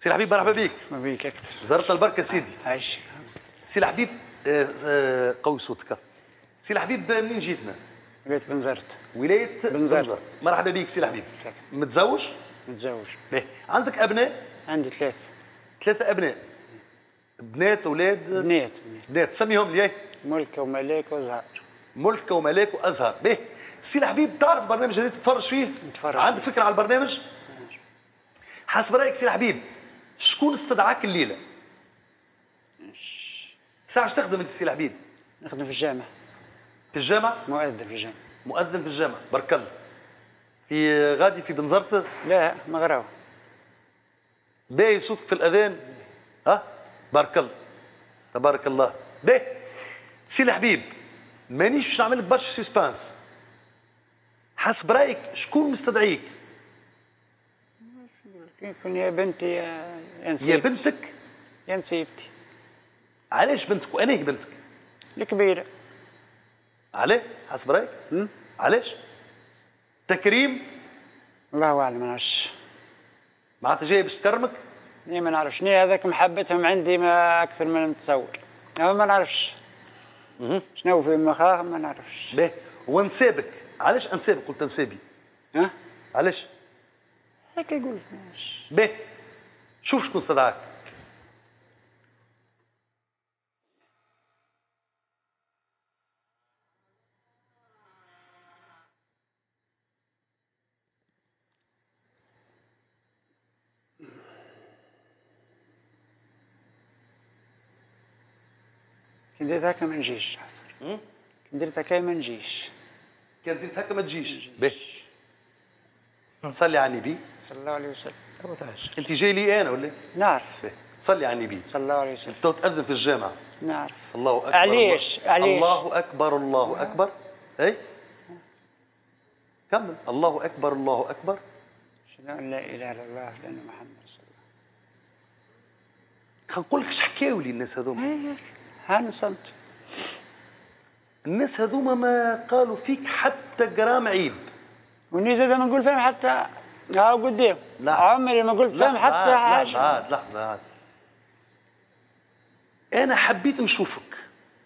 سي الحبيب مرحبا بك. مرحبا بك اكثر. زرت البركه سيدي. عايش. سي الحبيب قوي صوتك. سي الحبيب منين جيتنا؟ ولاية بنزرت. ولاية بنزرت. مرحبا بك سي الحبيب. متزوج؟ متزوج. باهي. عندك ابناء؟ عندي ثلاثة. ثلاثة ابناء. بنات اولاد؟ بنات. بنات سميهم لي. ملكة وملاك وزهر. ملكة وملاك وازهر. باهي. سي الحبيب تعرف برنامج هذا تتفرج فيه؟ نتفرج. عندك فكرة على البرنامج؟ حسب رايك سي الحبيب شكون استدعاك الليلة؟ ساعة تخدم انت سي الحبيب؟ نخدم في الجامعة. في الجامعة؟ مؤذن في الجامعة. مؤذن في الجامعة، بارك الله. في غادي في بنزرت؟ لا مغراو. باهي صوتك في الأذان؟ ها؟ بارك الله. تبارك الله. باهي. سي الحبيب مانيش باش نعمل لك برشا سسبانس. حسب رايك شكون مستدعيك؟ يكون يا بنتي يا نسيبتي. يا بنتك؟ يا نسيبتي. علاش بنتك وانا هي بنتك؟ الكبيرة. علاه؟ حسب رايك؟ علاش؟ تكريم؟ الله اعلم ما نعرفش. معناتها جاي باش تكرمك؟ ايه ما نعرفش، ني هذاك محبتهم عندي ما اكثر من نتصور. اما ما نعرفش. شنو في مخاهم ما نعرفش. باهي. ونسابك، علاش انسابك قلت انسابي؟ ها؟ علاش؟ هيك يقول. باهي. شوف شكون استدعاك. كي درت هكا ما نجيش. كي درت هكا ما نجيش. كان درت هكا ما تجيش. باهي. صلي على النبي. صلى الله عليه وسلم. انت جاي لي انا ولا؟ نعرف. باهي. صلي على النبي. صلى الله عليه وسلم. انت تأذن في الجامعة. نعرف. الله اكبر. علاش؟ علاش؟ الله اكبر الله اكبر. اي كمل. الله اكبر الله اكبر. أشهد أن لا إله إلا الله لأن محمد رسول الله. خلينا نقول لك اش حكاوا لي الناس هذوما. ها صمت. الناس هذوما ما قالوا فيك حتى جرام عيب. وني زاد ما نقول فيهم حتى ها قدام. لا عمري ما قلت فيهم حتى حاجة. لحظة. أنا حبيت نشوفك.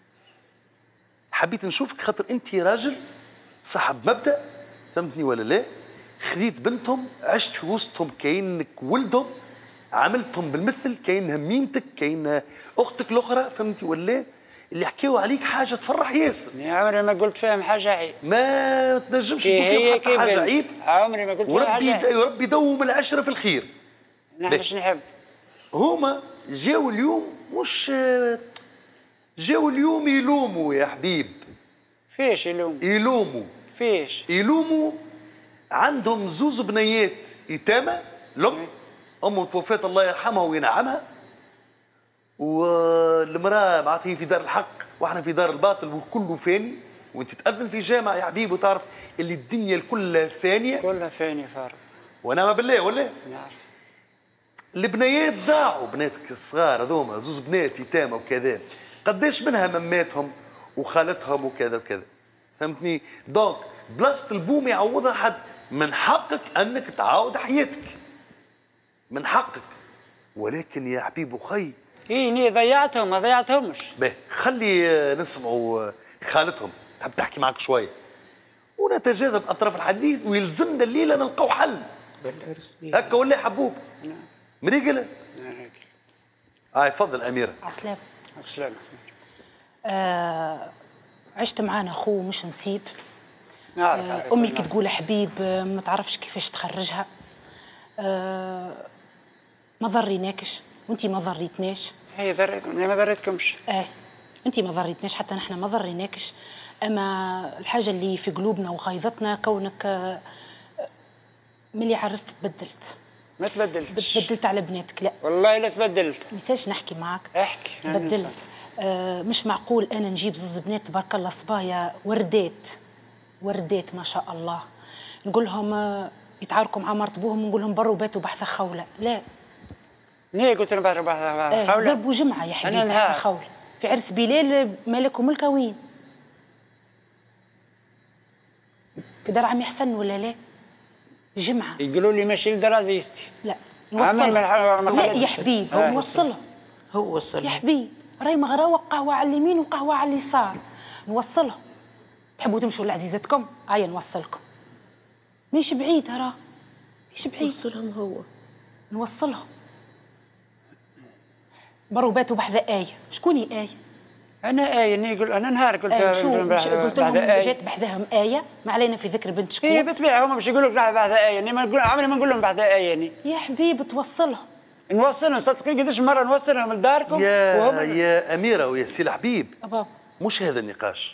خاطر أنت راجل صاحب مبدأ، فهمتني ولا لا؟ خذيت بنتهم، عشت في وسطهم كأنك ولدهم، عملتهم بالمثل كأنها ميمتك، كأنها أختك الأخرى، فهمتي ولا لا؟ اللي حكيوا عليك حاجة تفرح ياسر. يا عمري ما قلت فيهم حاجة عيب. ما تنجمش تقول فيهم حتى حاجة عيب. عمري ما قلت فيهم حاجة عيب. وربي يدوم العشرة في الخير. نحن باش نحب. هما جاوا اليوم مش جاوا اليوم يلوموا يا حبيب. فيش يلوموا؟ فيش يلوموا. عندهم زوز بنيات يتامى، الأم توفات الله يرحمها وينعمها، والمرأة معناتها هي في دار الحق واحنا في دار الباطل وكله فاني، وانت تأذن في جامع يا حبيبي وتعرف اللي الدنيا كلها فانية. كلها فانية فارغ. ونعم بالله ولا؟ نعرف. البنيات ضاعوا، بناتك الصغار هذوما زوز بنات يتامى وكذا، قداش منها مماتهم وخالتهم وكذا وكذا، فهمتني؟ دونك بلاصة البوم يعوضها حد. من حقك انك تعاود حياتك، من حقك، ولكن يا حبيب وخي اي ني ضيعتهم ما ضيعتهمش. باهي خلي نسمعوا خالتهم تحب تحكي معك شويه ونتجاذب اطراف الحديث، ويلزمنا الليله نلقاو حل. هكا ولا حبوب؟ مريقله؟ تفضل اميره. عسلامة. عسلامة. عشت معانا اخوه مش نسيب. نعرف. امي كي تقول حبيب ما تعرفش كيفاش تخرجها. ما ضريناكش وانتي ما ضريتناش. هي ضريتكم، ما ضريتكمش. انتي ما ضريتناش حتى نحن ما ضريناكش. اما الحاجه اللي في قلوبنا وغايظتنا كونك ملي عرست تبدلت. ما تبدلتش. تبدلت على بناتك. لا والله لا تبدلت. ميساج نحكي معاك. احكي. تبدلت. مش معقول انا نجيب زوز بنات تبارك الله صبايا وردات ما شاء الله، نقول لهم يتعاركوا مع مرت بوهم ونقول لهم بروا باتوا بحث خوله. لا ليه قلت لهم بروا بحث خوله؟ ضربوا جمعه يا حبيبي بحث خوله في عرس بلال مالك وملكه وين؟ في دار عمي حسن ولا لا؟ جمعه. يقولوا لي ماشي لدار عزيزتي. لا نوصلهم. ما لا يا حبيب نوصلهم. هو وصل يا حبيب راهي مغراوه قهوه على اليمين وقهوه على اليسار، نوصلهم. تحبوا تمشوا لعزيزتكم؟ هيا نوصلكم. مش بعيد راه، مش بعيد. وصلهم هو. نوصلهم. برو باتوا بحذا آية. شكون هي آية؟ انا آية نقول انا نهار قلت قلت لهم جات بحذاهم آية، ما علينا في ذكر بنت شكون. هي بالطبيعة هما باش يقولوا لك بعد آية، يعني ما نقول عمري ما نقول لهم بعد آية يعني. يا حبيب توصلهم. نوصلهم صدقني قداش مرة نوصلهم لداركم. يا أميرة ويا سي الحبيب أبابا مش هذا النقاش.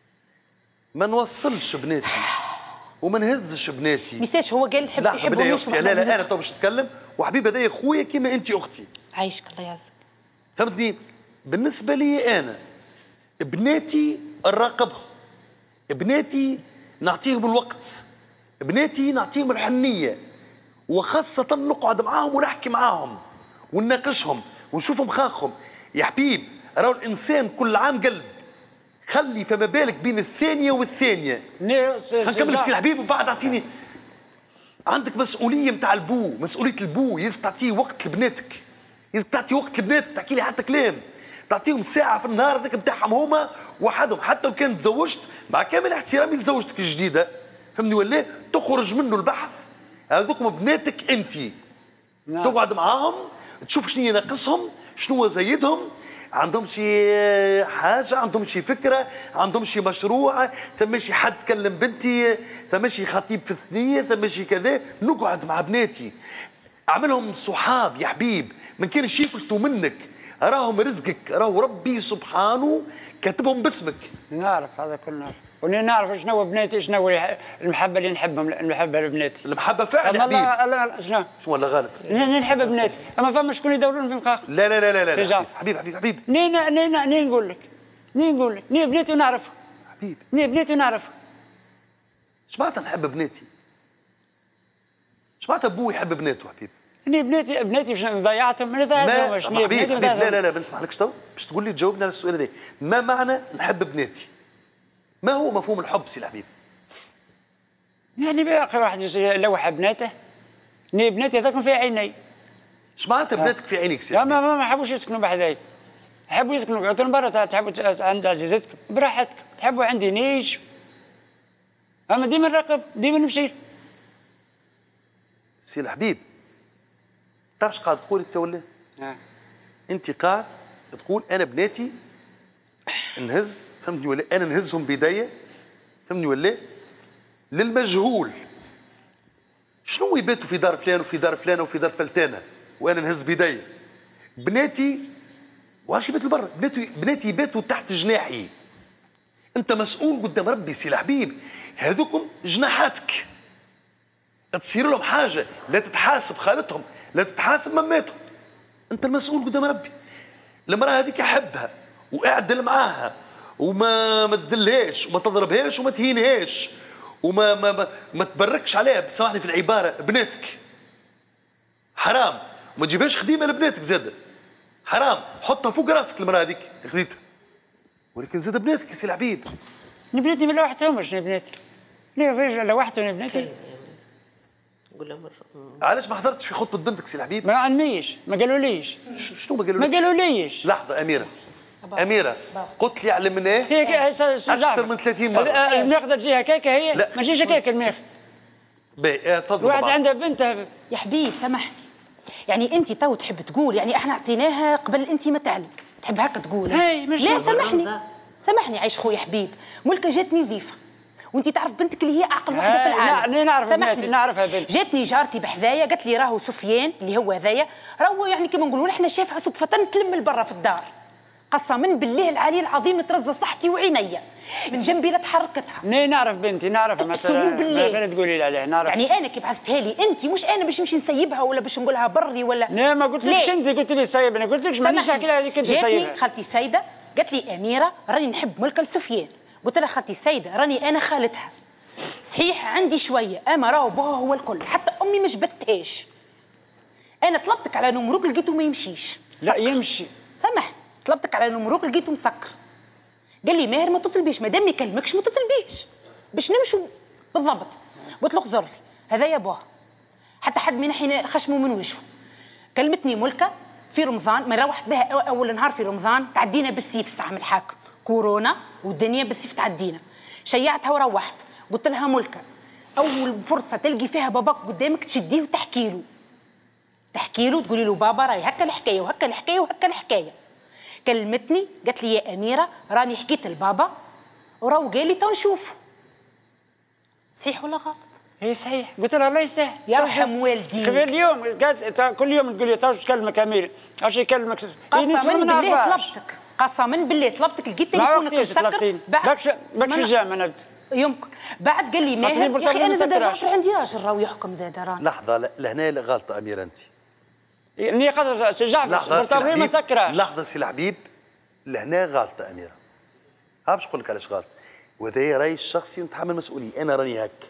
ما نوصلش بناتي وما نهزش بناتي. ميساش هو قال يحبوا يمشوا. لا لا انا تو باش نتكلم وحبيب هذايا خويا كيما انت اختي. عايشك الله يعزك. فهمتني؟ بالنسبه لي انا بناتي نراقبهم، بناتي نعطيهم الوقت، بناتي نعطيهم الحنيه، وخاصه نقعد معاهم ونحكي معاهم ونناقشهم ونشوفهم خاخهم. يا حبيب راهو الانسان كل عام قلب، خلي فما بالك بين الثانيه والثانيه. خلينا نكمل سي الحبيب وبعد اعطيني. عندك مسؤوليه نتاع البو، مسؤوليه البو يلزم تعطيه وقت لبناتك، يلزم تعطي وقت لبناتك تحكي لي حتى كلام، تعطيهم ساعه في النهار هذاك نتاعهم هما وحدهم. حتى لو كان تزوجت مع كامل احترامي لزوجتك الجديده، فهمني ولا تخرج منه البحث هذوك بناتك انت. نعم. تقعد معاهم تشوف شنو ناقصهم، شنو زايدهم، عندهم شي حاجه، عندهم شي فكره، عندهم شي مشروع، ثم شي حد كلم بنتي، ثم شي خطيب في الثنيه، ثم شي كذا. نقعد مع بناتي اعملهم صحاب يا حبيب، ما كانش يفلتوا منك، راهم رزقك، راهو ربي سبحانه كاتبهم باسمك. نعرف هذا كله نعرف، وني نعرف شنو بناتي، شنو المحبه اللي نحبهم، المحبه لبناتي. المحبه فعلا يا حبيب. لا شنو؟ شو ولا غالب؟ نحب بناتي، اما فما شكون يدورون في مخاخ. لا لا لا لا لا حبيب حبيب حبيب. ني نقول لك، ني بناتي ونعرفها. حبيب ني بناتي ونعرفها. اش معناتها نحب بناتي؟ اش معناتها ابوي يحب بناته حبيب؟ ني بناتي باش ضيعتهم، انا ضيعتهم. حبيب لا لا لا ما نسمحلكش تو باش تقول لي تجاوبني على السؤال هذا. ما معنى نحب بناتي؟ ما هو مفهوم الحب سي الحبيب؟ يعني باقي واحد يلوح بناته، ني بناتي هذاك في عيني. اش معناتها بناتك في عينيك سي الحبيب؟ ما حبوش يسكنوا بحذاي، يحبوا يسكنوا قلت لهم برا، تحبوا عند عزيزتك براحتك، تحبوا عندي نيش. اما ديما نراقب، ديما نمشي. سي الحبيب تعرف اش قاعد تقول انت ولا؟ انت قاعد تقول انا بناتي نهز، فهمتني ولا؟ انا نهزهم بدايه، فهمتني ولا؟ للمجهول. شنو يباتوا في دار فلان وفي دار فلانه وفي دار فلتانه وانا نهز بدايه؟ بناتي واش يباتوا برا؟ بناتي يباتوا تحت جناحي. انت مسؤول قدام ربي سي الحبيب، هذوكم جناحاتك. تصير لهم حاجه لا تتحاسب خالتهم، لا تتحاسب مماتهم. انت المسؤول قدام ربي. المراه هذيك احبها واعدل معاها وما تذلهاش وما تضربهاش وما تهينهاش وما ما تبركش عليها، سامحني في العباره، بناتك. حرام وما تجيبهاش خديمه لبناتك زاده. حرام حطها فوق راسك المراه هذيك خديتها. ولكن زاد بناتك يا سي الحبيب. بناتي ما لوحتهمش بناتي. ليه لوحتهم بناتي؟ علاش ما حضرتش في خطبه بنتك سي الحبيب؟ ما علميش، ما قالوليش. شنو ما قالوليش؟ ما قالوليش. لحظه اميره، اميره قلت لي علمناه هيك اكثر من 30 مره. الماخذه تجي هكاكا هي؟ لا ما تجيش هكاك الماخذ. باهي تفضل. واحد عندها بنتها. يا حبيب سامحني، يعني انت تو تحب تقول يعني احنا اعطيناها قبل انت ما تعلم، تحب هكا تقول انت؟ لا سامحني عايش خويا حبيب، ملكه جاتني ضيفه وانت تعرف بنتك اللي هي اعقل وحده في العالم. نعرفها بنتي. جاتني جارتي بحذايا قالت لي راهو سفيان اللي هو هذايا راهو يعني كيما نقولوا احنا شافها صدفه تلم البرة في الدار. قسما بالله العلي العظيم ترزى صحتي وعينيا من جنبي لا تحركتها. نعرف بنتي نعرفها مثلا. بالله ما تقولي لي عليها نعرف. يعني انا كي بعثتها لي انت مش انا باش نمشي نسيبها ولا باش نقولها بري ولا لا ما قلت لكش انت، قلت لي سيب. انا قلت لكش مانيش نحكي لها هذيك انت سيبها. جاتني خالتي سيده قالت لي اميره راني نحب ملكه لسفيان. قلت لها خالتي سيده راني انا خالتها صحيح عندي شويه اما راهو بوها هو الكل، حتى امي ما جبدتهاش. انا طلبتك على نمرك لقيته ما يمشيش. لا يمشي. سامحني طلبتك على نمرك لقيته مسكر. قال لي ماهر ما تطلبيش، مادام ما يكلمكش ما تطلبيش باش نمشوا بالضبط. قلت له اخزر لي هذا يا بوها، حتى حد من حين خشمه من وجهه. كلمتني ملكه في رمضان، ما روحت بها اول نهار في رمضان، تعدينا بالسيف ساعه من الحاكم، كورونا والدنيا بالسيف تعدينا. شيعتها وروحت، قلت لها ملكه اول فرصه تلقي فيها باباك قدامك تشديه وتحكي له تقولي له بابا راهي هكا الحكايه وهكا الحكايه وهكا الحكايه. كلمتني قالت لي يا اميره راني حكيت لبابا وراهو قال لي تو نشوفوا. صحيح ولا غلط؟ هي صحيح، قلت لها الله يسهل يرحم والديك. اليوم قالت كل يوم تقول لي تو تكلمك امير، اش يكلمك قسما بالله طلبتك، قسما بالله طلبتك، لقيت تليفونك مسكر باك في الجامعه نبدا يمكن بعد قال لي ماهر يا اخي انا زاد جعفر عندي راجل راهو يحكم زاد راني. لحظه لهنا غلطه اميره انت. اني قدر سي جعفر برطابي ما سكرهاش. لحظه سي الحبيب، لهنا غلطه اميره. ها باش نقول لك علاش غلط، وهذا رايي الشخصي ونتحمل مسؤوليه، انا راني هك.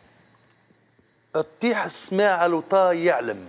الطيح السماع الوطا يعلم.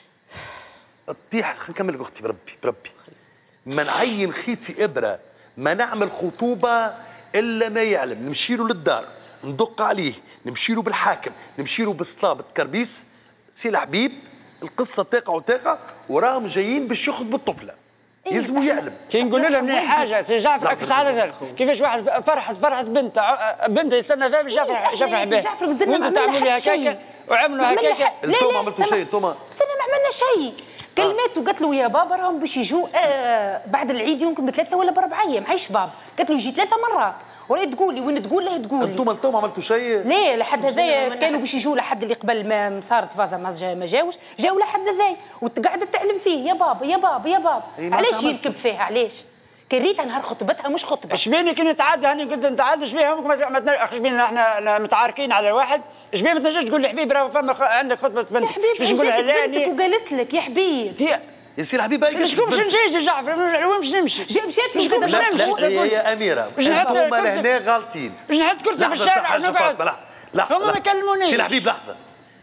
الطيح خلينا نكمل اختي بربي. ما نعين خيط في ابره، ما نعمل خطوبه الا ما يعلم. نمشي له للدار، ندق عليه، نمشي له بالحاكم، نمشي له بالصلاه بالتكربيس. سي الحبيب القصه تاقع وراهم جايين باش يخطبوا الطفله. يلزموا يعلم. كي نقول لهم حاجه سي جعفر اكس على كيفاش واحد فرحت بنته يستنى فيها باش يفرح بها. جعفر مازلنا وانتم تعملوا لي هكاكا وعملوا هكاكا. انتم ما عملتوا شيء انتم. بس انا ما عملنا شيء. كلمته قالت له يا بابا راهم باش يجوا بعد العيد يمكن بثلاثه ولا باربع ايام. عايش باب قالت له يجي 3 مرات وراهي تقولي وين تقول له تقولي. انتم ما عملتوا شيء؟ ليه لحد هذايا كانوا باش يجوا لحد اللي قبل ما صارت فازا ما جاوش، جاوا لحد هذايا وقاعده تعلم فيه يا بابا يا بابا يا بابا. علاش يركب فيها علاش؟ كان ريتها نهار خطبتها مش خطبه. اش بيني كي نتعدى هاني قلت نتعداش بيها اش بينا احنا متعاركين على واحد. اش بينا ما تنجمش تقول لي حبيبي راه فما عندك خطبه بنت. يا حبيبي جاتك بنتك وقالت لك يا حبيبي يا سي الحبيب باش نمشي يا جعفر وين باش نمشي؟ مشات له زاد يا اميره هما لهنا غالطين. باش نحط كرسي في الشارع ونقعد. لحظه هما ما يكلمونيش. سي الحبيب لحظه.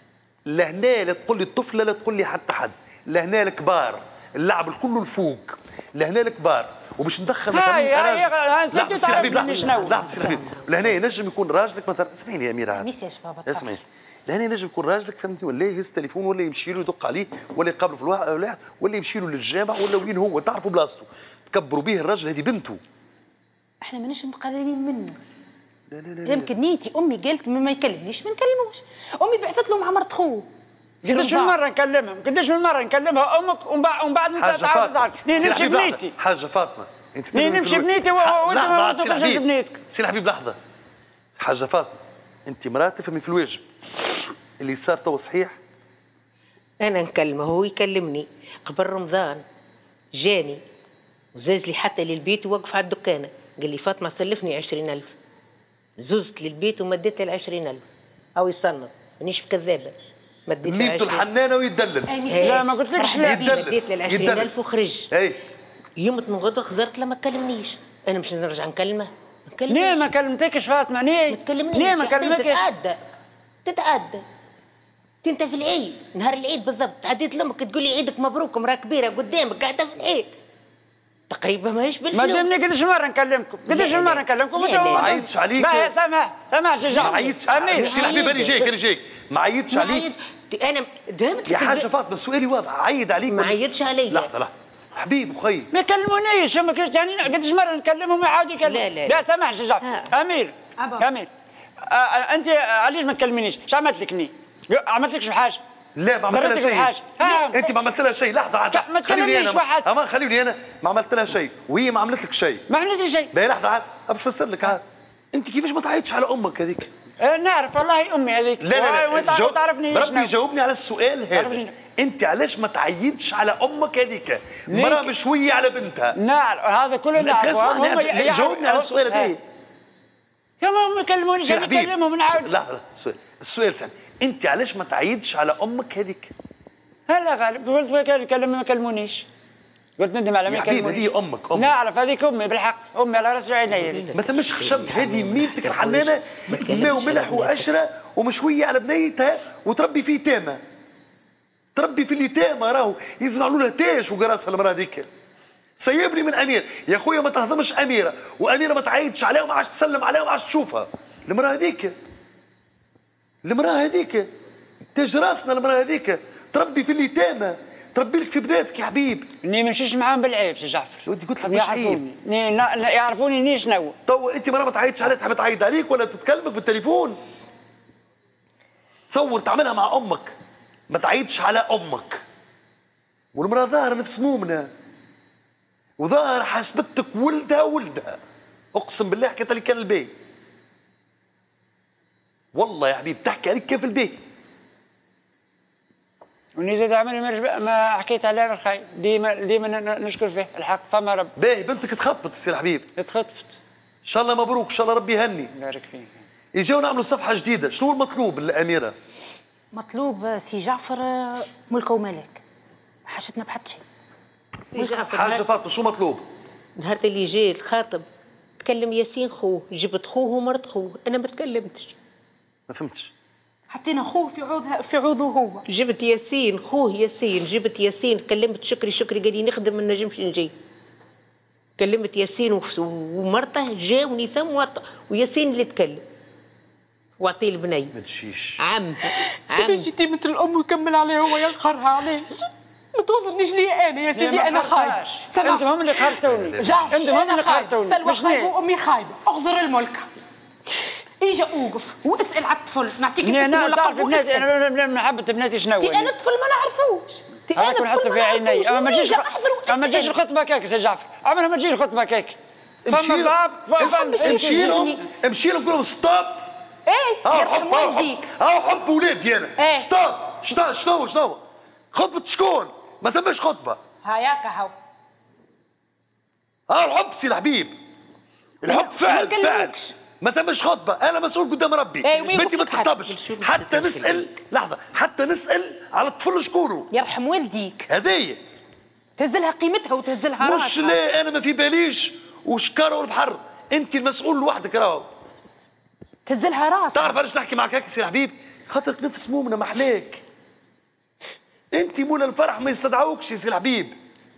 لهنا لا تقول لي الطفله لا تقول لي حتى حد. لهنا الكبار اللعب الكل الفوق. لهنا الكبار وباش ندخل هاي سي الحبيب شنو؟ لحظه سي الحبيب لهنا ينجم يكون راجلك مثلا. اسمعيني يا اميره ميساج بابا اسمعي. لهنا ينجم يكون راجلك فهمتني ولا يهز تليفون ولا يمشي له يدق عليه ولا يقابله في الواحد ولا يمشي له للجامع ولا وين هو تعرفوا بلاصته تكبروا به الراجل. هذه بنته. احنا ماناش مقللين منه. لا يمكن نيتي امي قالت ما يكلمنيش ما نكلموش. امي بعثت له مع مرت خوه. قداش من مره نكلمهم قداش من مره نكلمها امك ومن بعد انت تعرف نمشي بنيتي. حاجه فاطمه انت نمشي بنيتي وانت ما تمشيش بنيتك. سي الحبيب لحظه. حاجه فاطمه انت مراه تفهمي في الواجب. اللي صار تو صحيح. انا نكلمه هو يكلمني. قبل رمضان جاني وزاز لي حتى للبيت ووقف على الدكانه قال لي فاطمه سلفني 20,000. ززت للبيت ومديت له 20,000 او يصنف مانيش كذابه. مديت له 20,000 ميتو الحنانه ويدلل. لا ما قلتلكش لا. مديت له 20,000 وخرج. اي يوم من غدوه خزرت له ما كلمنيش. انا مش نرجع نكلمه. ليه ما كلمتكش فاطمه؟ ليه ما كلمتكش؟ تتعدى انت في العيد نهار العيد بالضبط عديت لامك تقول لي عيدك مبروك مراه كبيره قدامك قاعده في العيد تقريبا ماهيش بالفلوس. ما دامني قداش مره نكلمكم ما عيطش عليك. سامح جي جعفر ما عيطش عليك. سي الحبيب انا جايك ما عيطش عليك. انا دهمت يا حاجه فاطمه سؤالي واضح. عيد عليك ما عيطش علي. لحظه حبيب اخي ما يكلمونيش. ما كنتش يعني قداش مره نكلمهم ويعاود يكلموا. لا سامح جي جعفر. امير انت علاش ما تكلمينيش؟ اش عملت لك ني؟ عملت لكش بحاجه؟ لا ما عملت لها شيء. انت ما عملت لها شيء. لحظه عاد ما تكلمنيش واحد. اما خليني انا ما عملت لها شيء وهي ما عملت لك شيء. ما عملت لي شيء. باهي لحظه عاد باش نفسر لك عاد. انت كيفاش ما تعيطش على امك هذيك؟ نعرف والله امي هذيك. لا تعرفني بربي جاوبني على السؤال هذا. انت علاش ما تعيطش على امك هذيك؟ مراه مشويه على بنتها. نعرف هذا كله نعرفه. جاوبني على السؤال هذا. كما هم يكلموني نكلمهم نعاود. لحظه السؤال سهل. انت علاش ما تعيطش على امك هذيك؟ هلا غالب قلت ما يكلمونيش. قلت ندم على ما يكلمونيش. هذه امك. نعرف هذيك امي بالحق. امي على راس عيني. ما ثمش خشم. هذه ميمتك الحنانه ماء وملح واشره ومشويه على بنيتها وتربي في يتامى. تربي في اليتامى راهو يزرعوا لها تاج وقراصها المراه هذيك. سيبني من امير يا خويا ما تهضمش اميره واميره ما تعيطش عليها وما عادش تسلم عليها وما عادش تشوفها. المراه هذيك تاج راسنا. المراه هذيك تربي في اليتامى تربي لك في بناتك يا حبيب. اني ما نمشيش معاهم بالعيب سي جعفر. ودي قلت لك مش عيب. يعرفوني اني شنو. توا انت مرة ما تعيطش عليها، تحب تعيط عليك ولا تتكلمك بالتليفون. تصور تعملها مع امك، ما تعيطش على امك. والمرأة ظاهرة نفس مؤمنة، وظاهر حسبتك ولدها. اقسم بالله حكيت لك كان البي. والله يا حبيب تحكي عليك كيف البي. وني زاد عمري ما حكيت عليها بالخير، ديما نشكر فيه الحق. فما رب باهي بنتك تخطبت سي الحبيب. اتخطفت. ان شاء الله مبروك، ان شاء الله ربي يهني. بارك فيك. يجيو نعملوا صفحة جديدة. شنو المطلوب الأميرة؟ مطلوب سي جعفر ملكه وملك، ما حاجتنا بحد شيء. سي جعفر حاجة فاطمة شو مطلوب؟ نهار اللي جاي الخاطب تكلم ياسين خوه، جبت خوه ومرت خوه، انا ما تكلمتش. ما فهمتش. حطينا خوه في عوضه هو. جبت ياسين خوه ياسين، جبت ياسين كلمت شكري قال لي نخدم ما نجمش نجي. كلمت ياسين ومرته جاوني ثم وياسين اللي تكلم واعطيه البني. ما تجيش. عم كيفاش يتي مثل الام ويكمل عليها هو ينقرها علاش؟ ما توصلنيش ليا انا يا سيدي، انا خايبه. انتم هم اللي قهرتوني. جعفر انتم هم اللي قهرتوني. سلوى خايبه وامي خايبه، اغزر الملكه. اجا اوقف واسال على الطفل، نعطيك الاسم واللقب واسال. انا محبه بناتي شنو؟ تي انا الطفل ما نعرفوش. تي انا الطفل ما نعرفوش. اما ما تجيش الخطبه كيك سي جعفر، عمرها ما تجي الخطبه كيك. امشي لهم قول لهم ستوب. ايه يرحم والديك. حب ولادي انا. ايه ستوب. شنو خطبة شكون؟ ما ثماش خطبة. هياك هاو. الحب سي الحبيب. الحب فعل. ما ثماش خطبة، أنا مسؤول قدام ربي. بنتي ما تخطبش حتى نسأل. لحظة، حتى نسأل على الطفل شكونه. يرحم والديك. هذيا تهزلها قيمتها وتهزلها راسها. مش لا أنا ما في باليش وشكاره والبحر، أنت المسؤول لوحدك راهو. تهزلها راسها. تعرف علاش نحكي معك هيك سي الحبيب؟ خاطرك نفس مؤمنة محلاك. أنت مول الفرح ما يستدعوكش يا سي الحبيب.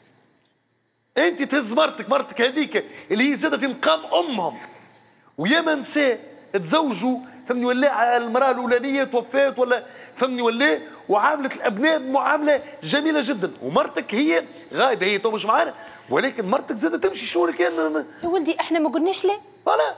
أنت تهز مرتك هذيك اللي هي زادة في مقام أمهم. وياما نساء تزوجوا فهمني ولا المراه الاولانيه توفات ولا فهمني ولا وعاملت الابناء بمعامله جميله جدا، ومرتك هي غايبه، هي تو مش معانا، ولكن مرتك زادت تمشي. شنو كان يا ولدي احنا ما قلناش لا. ولا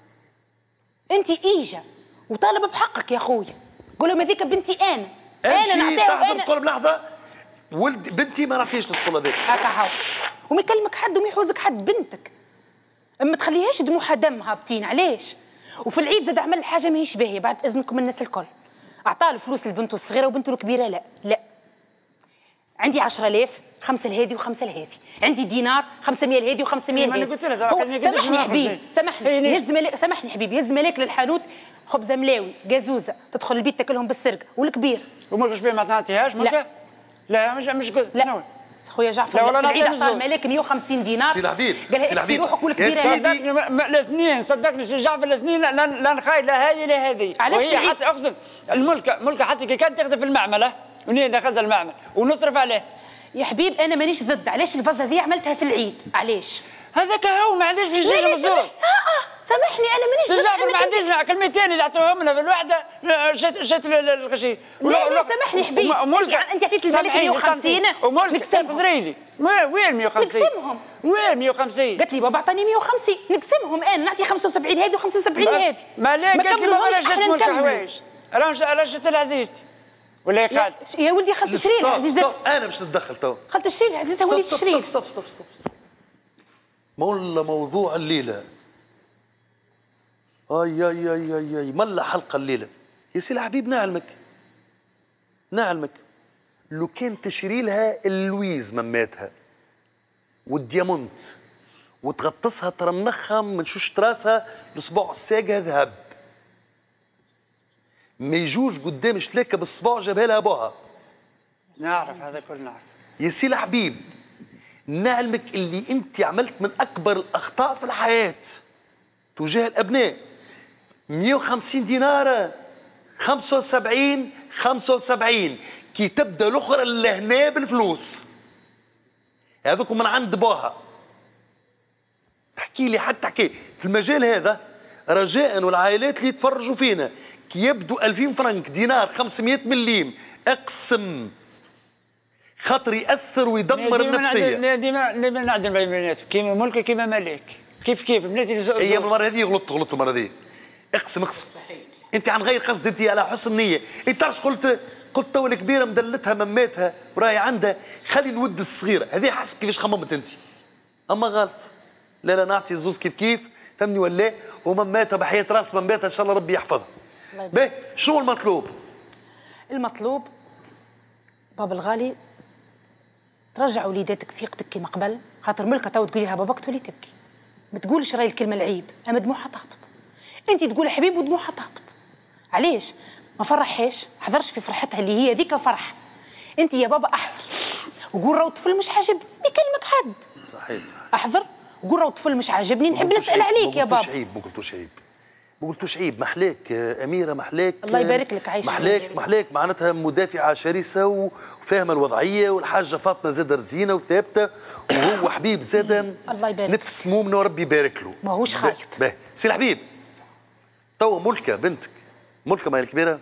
انت ايجا وطالب بحقك يا خويا. قول لهم هذيك بنتي انا نعطيها. انا طلب لحظه، ولد بنتي ما نعطيش للطفل هذاك. هكا هاو. وما يكلمك حد وما يحوزك حد. بنتك ما تخليهاش دموعها دم هابطين. علاش؟ وفي العيد زاد عمل حاجه ماهيش باهيه بعد اذنكم الناس الكل. اعطاه الفلوس لبنته الصغيره وبنته الكبيره لا. عندي 10,000 5 لهذه و5 لهذه، عندي دينار 500 لهذه و500 لهذه. سامحني حبيبي، سامحني حبيبي، يهز ملاك للحانوت خبزه ملاوي جازوزه تدخل البيت تاكلهم بالسرقه والكبير. ومالكش بيه ما تعطيهاش؟ لا مش قلت. لا خويا جعفر في العيد عطى الملاك 150 دينار. سي الحبيب قال لها اكفي روحك والكبيره هذه. الاثنين صدقني سي جعفر، الاثنين لا نخاي لا هذه لا هذه. علاش حتى اقسم الملكه حتى كي كانت تخدم في المعمل وني دخلت المعمل ونصرف عليه. يا حبيب انا مانيش ضد. علاش الفازه ذي عملتها في العيد؟ علاش؟ هذاك هو ما عنديش في شيء مزور. سامحني انا مانيش ضد. جعفر ما عنديش كلمتين اللي عطوهم لنا بالوحده جات الغشي. لا سامحني حبيبي، انت عطيت الملك 150 نقسمهم. وين 150 نقسمهم؟ وين 150؟ قالت لي بابا عطاني 150 نقسمهم انا، نعطي 75 هذه و75 هذه. ما كملوهمش احنا نكملوا. راه جات لعزيزتي ولا يا خالتي؟ يا ولدي خالتي شريل عزيزتي. انا باش نتدخل تو. خالتي شريل عزيزتها وليد شريل. ستوب. مولا موضوع الليله. اي ملا حلقه الليله يا سي الحبيب. نعلمك لو كان تشري لها اللويز مماتها والديامونت وتغطسها ترنخها من شوش راسها لصباع الساقها ذهب، ما يجوز قدام شلاكه بالصباع جابها لها ابوها. نعرف هذا كل نعرف يا سي الحبيب. نعلمك اللي انت عملت من اكبر الاخطاء في الحياه تجاه الابناء. 150 دينار 75 كي تبدا الاخرى لهنا بالفلوس هذوكم من عند بوها. تحكي لي حتى تحكي في المجال هذا رجاء، والعائلات اللي يتفرجوا فينا كي يبدو 2000 فرنك دينار 500 مليم اقسم خاطر ياثر ويدمر النفسيه. ديما نعدل بين بناتهم كيما ملكه كيما ملاك، كيف بناتي ايام المره هذه غلطت المره هذه. اقسم انت عن غير قصد، انت على حسن نيه. انت تعرف قلت تو الكبيره مدلتها مماتها وراهي عندها، خلي نود الصغيره هذه حسب كيفاش خممت انت. اما غلط، لا نعطي الزوز كيف فهمني ولا، ومماتها بحياه راس مماتها ان شاء الله ربي يحفظها. باهي شنو المطلوب؟ المطلوب بابا الغالي ترجع وليداتك ثقتك كما قبل، خاطر ملكه تو تقولي لها باباك تولي تبكي. ما تقولش راهي الكلمه العيب، اما دموعها تهبط. انت تقول حبيب ودموعها تهبط. علاش؟ ما فرحهاش، حضرش في فرحتها اللي هي ذيك فرح. انت يا بابا احضر وقول راهو الطفل مش عاجبني، ما يكلمك حد. صحيح. احضر وقول راهو الطفل مش عاجبني، نحب نسال عليك يا بابا. ما قلتوش عيب. محلاك اميره، محلاك الله يبارك لك، عايشه محلاك معناتها مدافعه شرسه وفاهمه الوضعيه، والحاجه فاطمه زاد رزينه وثابته، وهو حبيب زاد الله يبارك نفس مومنه وربي يبارك له. ماهوش خايب. سي الحبيب، توا ملكه بنتك، ملكه ما هي الكبيره؟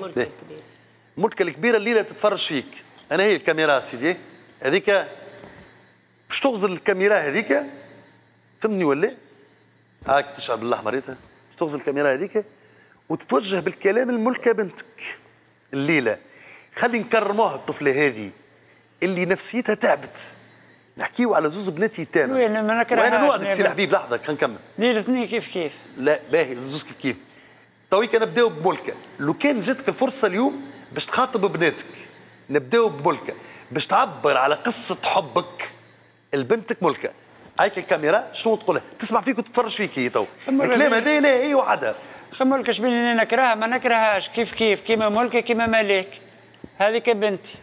ملكه الكبيره الليله تتفرج فيك. انا هي الكاميرا سيدي هذيك باش تغزل الكاميرا هذيك، فهمني ولا؟ هاك تشعل بالاحمر تغزل الكاميرا هذيك وتتوجه بالكلام الملكه بنتك الليله. خلي نكرموها الطفله هذه اللي نفسيتها تعبت. نحكيو على زوز بنات يتامى. وانا نوعدك سي الحبيب، لحظه خلينا نكمل. ليلتني كيف لا باهي زوز كيف تويك نبداو بملكه. لو كان جاتك الفرصه اليوم باش تخاطب بناتك، نبداو بملكه باش تعبر على قصه حبك لبنتك ملكه. هايك الكاميرا شنو تقولها؟ تسمع فيك وتتفرج فيك هي تو. الكلام هذا لا هي وحدها. ملكه شبيني نكرهها ما نكرههاش، كيف كيما ملكه كيما ملاك. هذيك بنتي.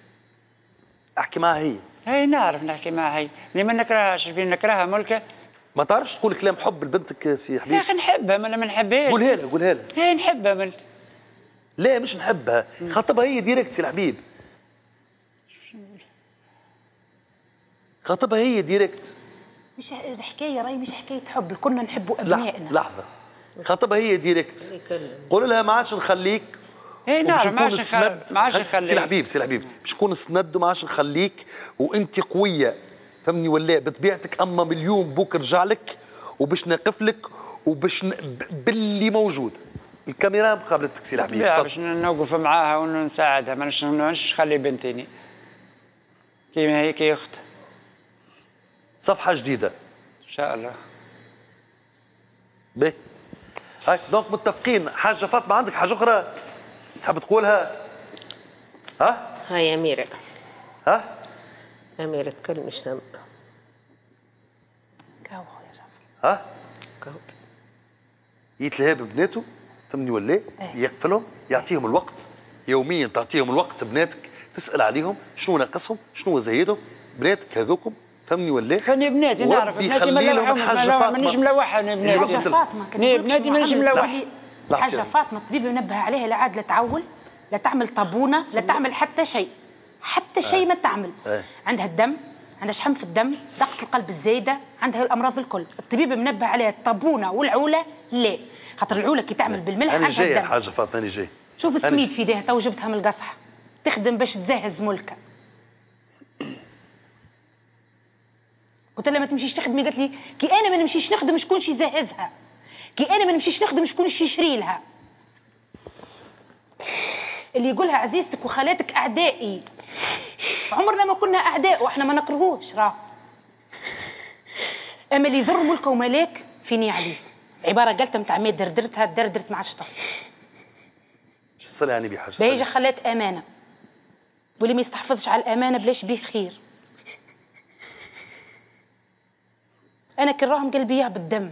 احكي معها هي نعرف نحكي معها هي، اللي ما نكرههاش شبيني نكرهها ملكه. ما تعرفش تقول كلام حب لبنتك سي حبيبي؟ يا اخي نحبها ما نحبهاش. قولها لها. هي نحبها بنت. لا مش نحبها، خاطبها هي ديريكت سي الحبيب. خاطبها هي ديريكت. مش الحكايه راهي مش حكايه حب، كنا نحبوا ابنائنا. لحظه خاطبها هي ديريكت، قول لها ما عادش نخليك. نعرف ما عادش نخليك. سي الحبيب باش نكون السند وما عادش نخليك، وانت قويه فهمني ولا بطبيعتك. اما مليون بوك نرجع لك وباش نقف لك وباش باللي موجود. الكاميرا مقابلتك سي الحبيب. باش نوقف معاها ونساعدها، ما نخلي بنتيني كيما هي كي اخت. صفحه جديده ان شاء الله. باهي هاك دونك متفقين. حاجه فاطمه عندك حاجه اخرى تحب تقولها؟ هاي اميره. اميره تكلم مش سامع. كاو خويا جعفر. كاو يتلهى ببناته فهمني ولا؟ يقفلهم، يعطيهم الوقت يوميا، تعطيهم الوقت بناتك تسال عليهم شنو ناقصهم شنو زايدهم. بناتك هذوكم فهمني ولا؟ خلي بناتي نعرف بناتي مانيش ملوحه. بناتي حاجه فاطمه بناتي مانيش ملوحه. حاجه فاطمه الطبيب منبه عليها لا عاد لا تعول لا تعمل طابونه لا تعمل حتى شيء، حتى شيء ما تعمل. عندها الدم، عندها شحم في الدم، ضغط القلب الزايده، عندها الامراض الكل. الطبيب منبه عليها الطابونه والعوله لا، خاطر العوله كي تعمل بالملح عندها الدم. انا جاي حاجه فاطمه انا جاي. شوف السميد في يديها تو جبتها من القصحه تخدم باش تزهز ملكه. قلت لها ما تمشيش تخدمي، قالت لي كي انا ما نمشيش نخدم شكونش يزهزها، كي انا ما نمشيش نخدم شكونش يشري لها. اللي يقولها عزيزتك وخالاتك اعدائي، عمرنا ما كنا اعداء واحنا ما نكرهوش راه. اما اللي يضر ملكه وملاك فيني عليه. عباره قالتها متاع ميت دردرتها دردرت ما عادش تصل. ايش تصلي يعني بحاجه؟ بهيجه خلات امانه، واللي ما يستحفظش على الامانه بلاش بيه خير. انا كراهم قلبي بالدم.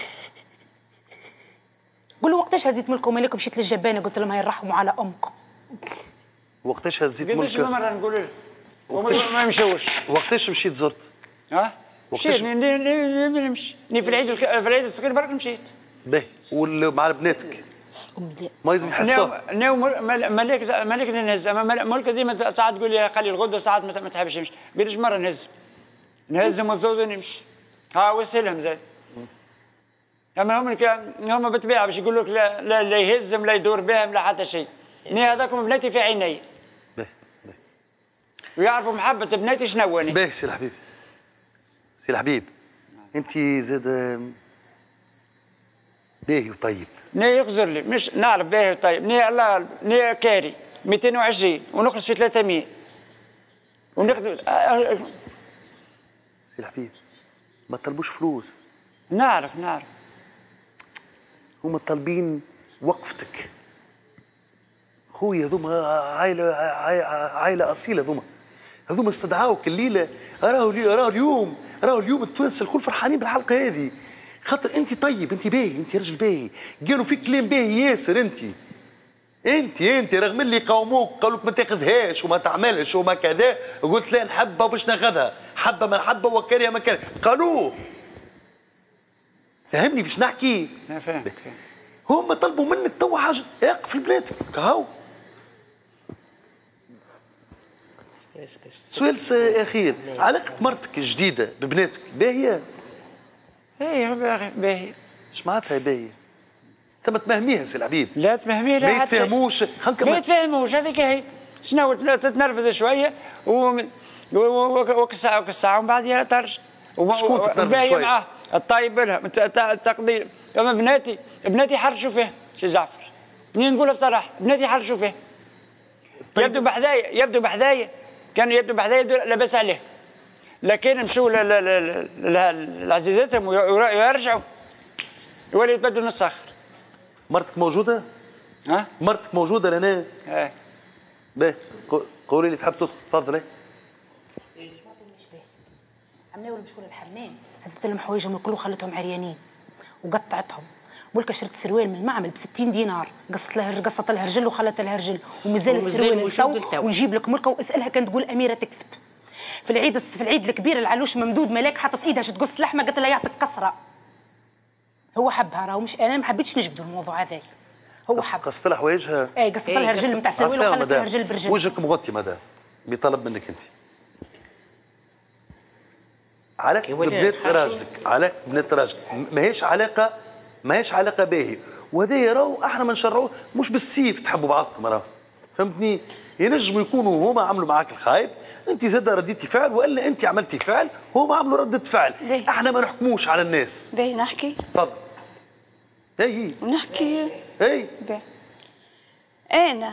قولوا وقتاش هزيت ملكه ومالكم مشيت للجبانه قلت لهم هاي رحموا على امكم. وقتاش هزيت ملكه؟ قداش مره نقول له ما يمشوش. وقتاش مشيت زرت؟ مشيت نمشي في العيد الصغير برك مشيت. باهي ومع بناتك؟ ما لازم يحسوه. مالك نهز، اما ملكه ديما ساعات تقول لي قليل الغدوه ساعات ما تحبش يمشي. قداش مره نهزهم والزوز ونمشي. وسلهم زاد. اما هم بالطبيعه باش يقول لك لا يهزهم لا يدور بهم لا حتى شيء. هذاكم بناتي في عيني. ويعرفوا محبه بناتي شنوني. باهي سي الحبيب، سي الحبيب انت زاد باهي وطيب. ني يغزر لي مش نعرف باهي وطيب، ني الله ني كاري 220 ونخلص في 300 ونخدم. سي الحبيب ما طلبوش فلوس. نعرف هما طالبين وقفتك. خويا هذوما عائلة أصيلة، هذوما استدعاوك الليلة. راهو اليوم التوانسة الكل فرحانين بالحلقة هذه، خاطر أنت طيب، أنت باهي، أنت رجل باهي، قالوا فيك كلام باهي ياسر. أنت رغم اللي قاوموك قالوا لك ما تاخذهاش وما تعملش وما كذا، قلت لا نحبها باش ناخذها، حبة ما نحبها وكاريها ما كاريها، قالوه. فهمني باش نحكي؟ لا فاهم. هم طلبوا منك توا حاجه، اقفل بناتك كهو. سؤال اخير، علاقه مرتك الجديده ببناتك باهيه؟ ايه باهي. اش معناتها باهيه؟ انت ما تفهميها سي الحبيب. لا تفهمي لا ما يتفهموش. ما يتفهموش هذيك هي. شنو تتنرفز شويه وك الساعه ومن بعد ترجع. شكون تتنرفز شويه؟ معاه الطيب لها التقدير. اما بناتي حرشوا فيه سي جعفر. نقولها بصراحه، بناتي حرشوا فيه. طيب. يبدو بحذايا كانوا يبدو بحذايا لاباس عليه، لكن مشوا لعزيزاتهم ويرجعوا يولي يتبدلوا نص اخر. مرتك موجوده؟ ها؟ مرتك موجوده لهنا؟ ايه. باهي قولي لي تحب تدخل تفضلي. عملوا مشوا للحمام، هزت لهم حوايجهم الكل وخلتهم عريانين وقطعتهم. بولكا شريت سروال من المعمل ب 60 دينار، قصت لها رجل وخلت لها رجل، ومازال السروال التو. ونجيب لك ملكه واسالها كانت تقول اميره تكذب. في العيد الكبير العلوش ممدود ملاك حطت ايدها تقص لحمه قالت لها يعطيك كسره. هو حبها راهو، مش انا ما حبيتش نجبدوا الموضوع هذا. هو حب. قصت لها حوايجها؟ اي قصت لها رجل نتاع سروال وخلت لها رجل برجل. وجهك مغطي مدام بيطلب منك انت. علاقة ببنات راجلك، علاقة ببنات راجلك ماهيش علاقة باهية، وهذا راهو احنا ما نشرعوه، مش بالسيف تحبوا بعضكم راهو، فهمتني؟ ينجموا يكونوا هما عملوا معاك الخايب، انت زاد رديتي فعل، والا انت عملتي فعل هما عملوا ردة فعل، احنا ما نحكموش على الناس. باهي نحكي؟ تفضل. اي ونحكي؟ اي باهي. انا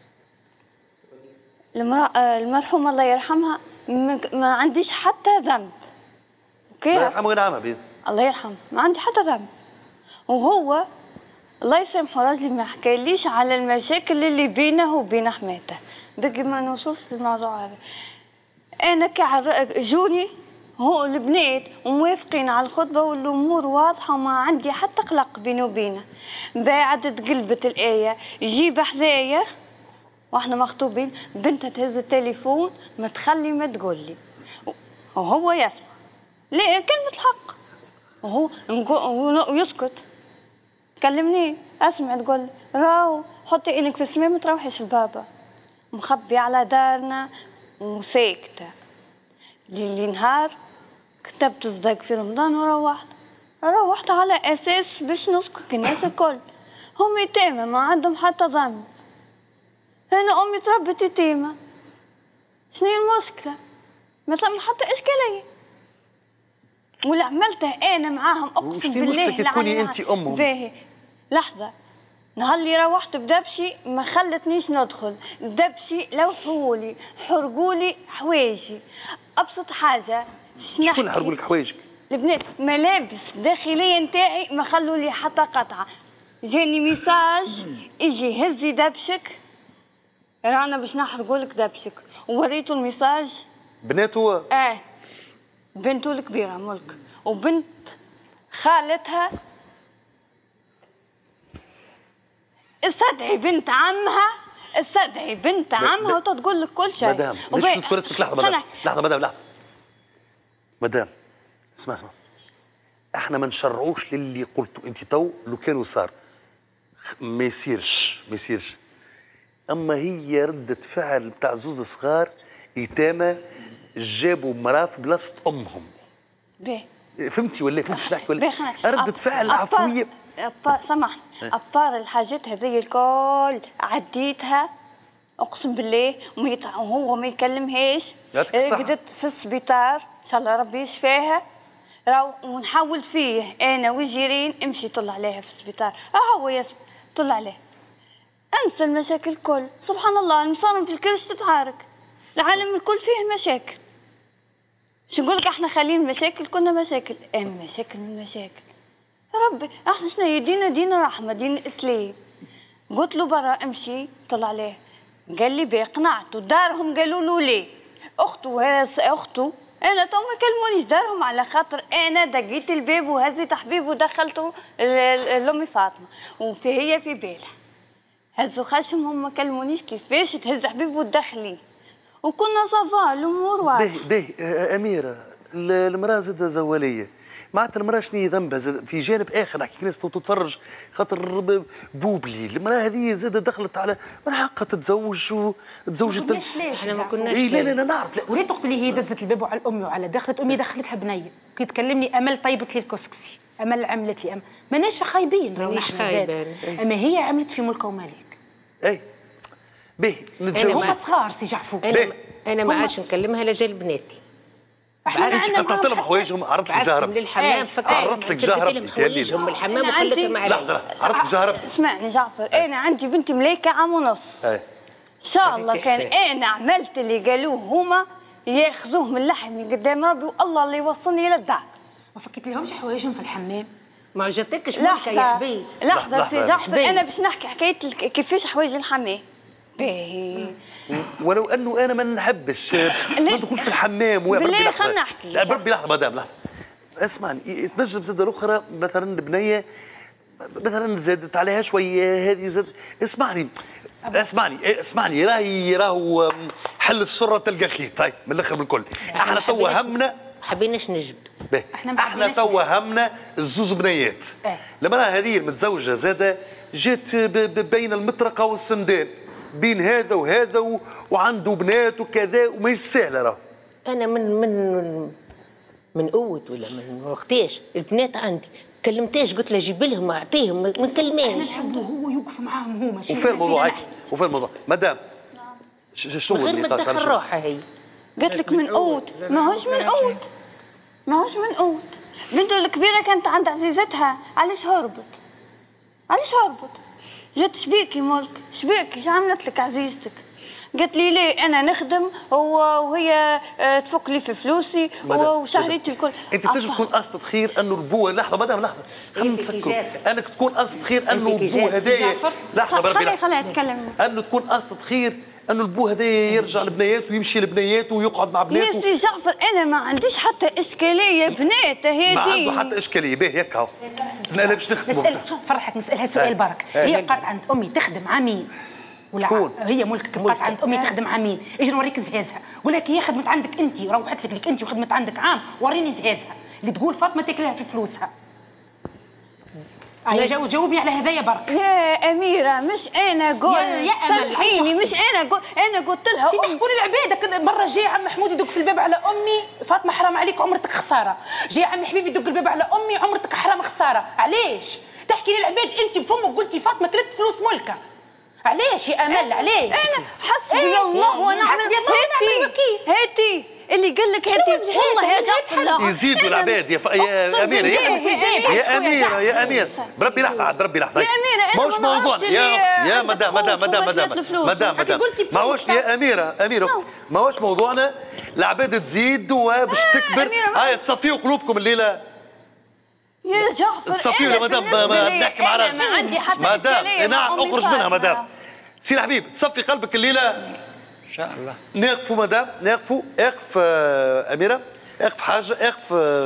المرحومة الله يرحمها ما عنديش حتى ذنب. الله يرحمه وينعمها بيه. الله يرحمه، ما عندي حتى ذنب. وهو الله يسامحه راجلي ما حكاليش على المشاكل اللي بينه وبين حماته، بقي ما نوصلش للموضوع هذا. انا جوني هو البنات وموافقين على الخطبه والامور واضحه وما عندي حتى قلق بيني وبينه. بعد تقلبت الايه جيب حذايا واحنا مخطوبين، بنتها تهز التليفون ما تخلي ما تقول لي، وهو يسمع ليه كلمه الحق، وهو يسكت. تكلمني اسمع تقول راو حطي عينك في السماء ما تروحيش لبابا، مخبي على دارنا وساكته. ليلي نهار كتبت صدق في رمضان وروحت على اساس باش نسكت الناس الكل. هم يتامى ما عندهم حتى ذنب. انا امي تربت يتيمه، شنو هي المشكله؟ ما ثم حتى اشكاليه. واللي عملته انا معاهم اقسم بالله تكوني انت امهم. باهي لحظه، نهار اللي روحت بدبشي ما خلتنيش ندخل، دبشي لوحولي حرقولي حوايجي، ابسط حاجه شكون حرقوا لك حوايجك؟ البنات ملابس داخليه نتاعي ما خلوا لي حتى قطعه. جاني ميساج يجي هزي دبشك رانا باش نحرقوا لك دبشك، ووريته الميساج. بناته؟ بنته الكبيره ملك وبنت خالتها استدعي بنت عمها وتقول لك كل شيء. مدام ليش تذكر اسمك؟ لحظه مدام اسمع احنا ما نشرعوش للي قلته انت تو، لو كانوا صار ما يصيرش اما هي ردة فعل بتاع زوز صغار يتامى جابوا مراه في بلاصه امهم. باهي فهمتي ولا فهمتي نحكي ولا؟ ردة فعل عفويه. سامحني، أبار الحاجات هذه الكل عديتها اقسم بالله وهو ما يكلمهاش. يعطيك الصحة. قعدت في السبيطار ان شاء الله ربي يشفاها. ونحاول فيه انا والجيرين امشي طلع عليها في السبيطار. هو يسمع طلع عليه. انسى المشاكل الكل. سبحان الله المصارم في الكرش تتعارك. العالم الكل فيه مشاكل. شو نقول لك احنا خالين مشاكل كنا مشاكل. مشاكل من مشاكل. يا ربي احنا شنو هي دينا دين رحمه دين اسلام. قلت له برا امشي طلع عليه. قال لي بيه قنعته. دارهم قالوا له ليه اخته انا تو ما كلمونيش. دارهم على خاطر انا دقيت الباب وهزيت حبيب ودخلته لامي فاطمه هي في بالها. هزوا خشمهم ما كلمونيش كيفاش تهز حبيب وتدخلي وكنا صفا الامور واضحه. به اميره المراه زادة زواليه معناتها المراه شنو ذنبها في جانب اخر نحكي ناس تتفرج خاطر بوبلي المراه هذه زادة دخلت على من حقها تتزوج وتزوجت. احنا ما كناش لا نعرف. لا وريت اختي اللي هي دزت الباب على امي وعلى دخلت امي دخلتها بنيه كي تكلمني امل طيبت لي الكسكسي امل عملت لي ماناش خايبين راهو نحن زاد اما هي عملت في ملكه ومالك. اي به نتجوز هما صغار سي جعفو. انا ما عادش نكلمها لجال بناتي. انت قطعت لهم حوايجهم عرضت لك جهرب للحمام عرضت لك جهرب حوايجهم الحمام وقلت لهم عليه. لحظه عرضت لك جهرب. اسمعني جعفر انا عندي بنتي ملايكه عام ونص. ان شاء الله كان انا عملت اللي قالوه هما ياخذوه من لحمي قدام ربي والله اللي يوصلني للدار. ما فكيت لهمش حوايجهم في الحمام. ما جاتكش ملكه يا حبيبي. لحظه سي جعفر انا باش نحكي حكايه كيفاش حوايج الحمام. باهي ولو انه انا ما نحبش ما ندخلش في الحمام بالله خلينا نحكي. لا بربي لحظه مدام لحظه اسمعني تنجم زاده الاخرى مثلا بنيه مثلا زادت عليها شويه هذه زادت. اسمعني راهو حل السره تلقى خيط. طيب من الاخر بالكل احنا توا همنا ما حبيناش نجبدوا. احنا توا همنا الزوز بنيات. المراه هذه المتزوجه زاده جات بين المطرقه والسندان بين هذا وهذا وعنده بنات وكذا وماهيش سهله راه. انا من قوت ولا من وقتاش البنات عندي كلمتاش قلت له جيب لهم اعطيهم ما نكلماش. احنا نحبوا هو يوقف معاهم هما. وفين الموضوع وفين الموضوع مدام شنو غير ما تدخل روحها هي. قلت لك من قوت ماهوش من قوت. بنته الكبيره كانت عند عزيزتها علاش هربت جات شبيكي ملك شبيكي عملت لك عزيزتك. قالت لي ليه انا نخدم وهي تفك لي في فلوسي وشهريتي الكل. انت تنجم تكون قصد خير انه البوه لحظه مدام لحظه خلينا نسكروا انك تكون قصد خير انه البوه هدايا لحظه بربي خليها تكلم انه تكون قصد خير انه البوه هذايا يرجع لبنياته ويمشي لبنياته ويقعد مع بناته. يا سي جعفر انا ما عنديش حتى اشكاليه بنات هذه ما عنده حتى اشكاليه به ياك هاو انا باش نخدموا فرحك نسالها سؤال برك. هي بقات عند امي تخدم عامين ولا هي ملكك بقات عند امي تخدم عامين. اجي نوريك زهازها ولكن هي خدمت عندك انت روحت لك انت وخدمت عندك عام وريني زهازها اللي تقول فاطمه تاكلها في فلوسها. جاوبني على هذايا برك. يا اميره مش انا قول سامحيني مش انا قول انا قلت لها تحكوا لي العباده. مره جاي عم محمود يدق في الباب على امي فاطمه حرام عليك عمرتك خساره. جاي عم حبيبي يدق الباب على امي عمرتك حرام خساره. علاش تحكي لي العباد انت بفمك قلتي فاطمه كلت فلوس ملكه؟ علاش يا امل علاش؟ انا حسبي الله ونعم الوكيل. هاتي اللي قال لك هاتي والله يا جعفر يزيدوا العباد يا اميره يا اميره بربي لحظه عاد بربي لحظه يا اميره ماهوش موضوع يا مدام ماهوش يا اميره اختي ماهوش موضوعنا. العباد تزيد وباش تكبر هاي تصفيوا قلوبكم الليله يا جعفر. تصفيوا يا مدام نحكي مع راجل ما عندي حتى اشكاليه. نعم اخرج منها مدام. سي الحبيب تصفي قلبك الليله ان شاء الله. نقفوا مدام نقفوا اقف اميره اقف حاجه اقف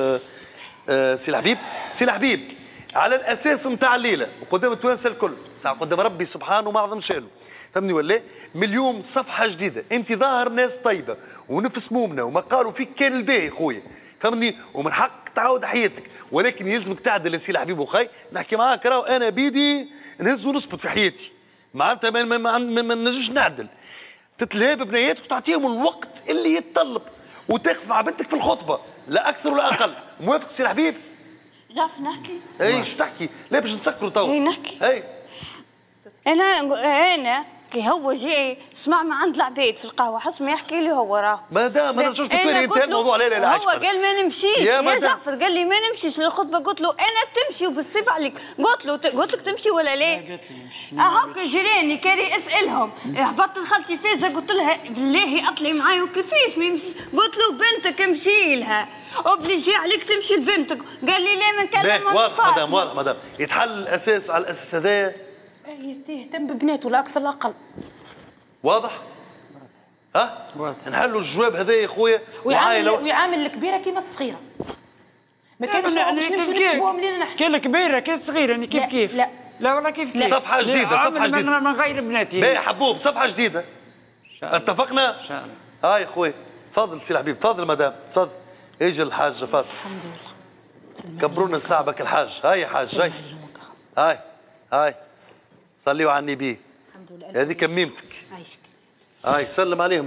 سي الحبيب على الاساس نتاع الليله وقدام التوانسه الكل ساعه قدام ربي سبحانه ما اعظم شانه فهمني ولا من اليوم صفحه جديده. انت ظاهر ناس طيبه ونفس مومنه وما قالوا فيك كان الباهي خويا فهمني ومن حق تعاود حياتك ولكن يلزمك تعدل يا سي الحبيب وخي نحكي معاك راهو انا بيدي نهز ونثبت في حياتي معناتها ما نجمش نعدل. تتلهى ببنياتك وتعطيهم الوقت اللي يتطلب وتقف مع بنتك في الخطبه لا اكثر ولا اقل. موافق سي الحبيب؟ جعفر نحكي؟ اي شو تحكي؟ لا باش نسكروا تو. اي نحكي. اي انا كي هو جاي سمع ما عند العباد في القهوه حس ما يحكي لي هو راه ما دام ما نرجعوش بالتالي انتهى الموضوع. لا لا لا هو قال ما نمشيش يا جعفر، قال لي ما نمشيش للخطبه. قلت له انا تمشي وبالصيف عليك. قلت لك تمشي ولا لا؟ قالت لي نمشي. هاكا جيراني كاري اسالهم. هبطت لخالتي فايزه قلت لها بالله اطلعي معايا وكيفاش ما يمشيش. قلت له بنتك امشي لها اوبليجي عليك تمشي لبنتك. قال لي لا ما نكلمهمش. واضح مدام يتحل الاساس على الاساس هذا. يهتم ببناته لا اكثر لا اقل. واضح؟ ها؟ واضح. نحلوا الجواب هذا يا خويا. ويعامل الكبيره كيما الصغيره. ما كانش باش نمشيو نكتبوهم لينا نحكي. كي الكبيره كي الصغيره انا كيف لا لا والله كيف صفحه جديده صفحه جديده من غير بناتي. باهي حبوب صفحه جديده. اتفقنا؟ ان شاء الله. هاي يا خويا تفضل سي الحبيب. تفضل مدام تفضل. اجي الحاجه فاطمه. الحمد لله. كبرونا نساعبك الحاج. هاي يا حاج هاي صليوا على النبي. الحمد لله. هذه كميمتك. عايشك. هاي سلم عليهم.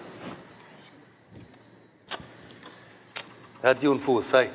هديوا نفوس. هاي